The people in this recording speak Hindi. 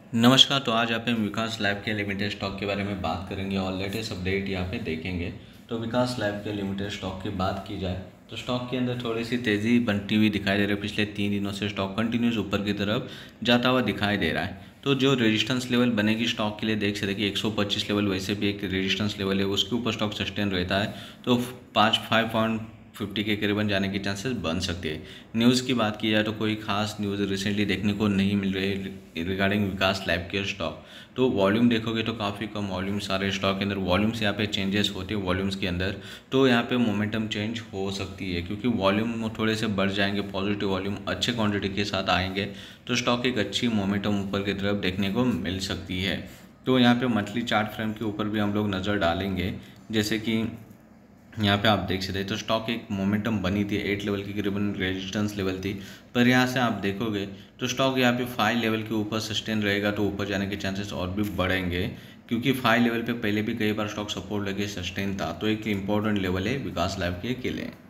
नमस्कार। तो आज यहाँ पे हम विकास लैब के लिमिटेड स्टॉक के बारे में बात करेंगे और लेटेस्ट अपडेट यहाँ पे देखेंगे। तो विकास लैब के लिमिटेड स्टॉक की बात की जाए तो स्टॉक के अंदर थोड़ी सी तेज़ी बनती हुई दिखाई दे रही है। पिछले 3 दिनों से स्टॉक कंटिन्यूस ऊपर की तरफ जाता हुआ दिखाई दे रहा है। तो जो रेजिस्टेंस लेवल बनेगी स्टॉक के लिए देख सकते कि 125 लेवल वैसे भी एक रेजिस्टेंस लेवल है, उसके ऊपर स्टॉक सस्टेन रहता है तो 5.50 के करीबन जाने की चांसेस बन सकती है। न्यूज़ की बात की जाए तो कोई खास न्यूज़ रिसेंटली देखने को नहीं मिल रही रिगार्डिंग विकास लैब के स्टॉक। तो वॉल्यूम देखोगे तो काफ़ी कम वॉल्यूम सारे स्टॉक के अंदर वॉल्यूम्स यहाँ पे चेंजेस होते हैं वॉल्यूम्स के अंदर। तो यहाँ पे मोमेंटम चेंज हो सकती है क्योंकि वॉल्यूम थोड़े से बढ़ जाएंगे, पॉजिटिव वॉल्यूम अच्छे क्वांटिटी के साथ आएंगे तो स्टॉक एक अच्छी मोमेंटम ऊपर की तरफ देखने को मिल सकती है। तो यहाँ पे मंथली चार्ट फ्रेम के ऊपर भी हम लोग नज़र डालेंगे। जैसे कि यहाँ पे आप देख सकते हैं तो स्टॉक एक मोमेंटम बनी थी 8 लेवल की करीबन रेजिस्टेंस लेवल थी, पर यहाँ से आप देखोगे तो स्टॉक यहाँ पे 5 लेवल के ऊपर सस्टेन रहेगा तो ऊपर जाने के चांसेस और भी बढ़ेंगे क्योंकि 5 लेवल पे पहले भी कई बार स्टॉक सपोर्ट लगे सस्टेन था। तो एक इम्पॉर्टेंट लेवल है विकास लैब के लिए।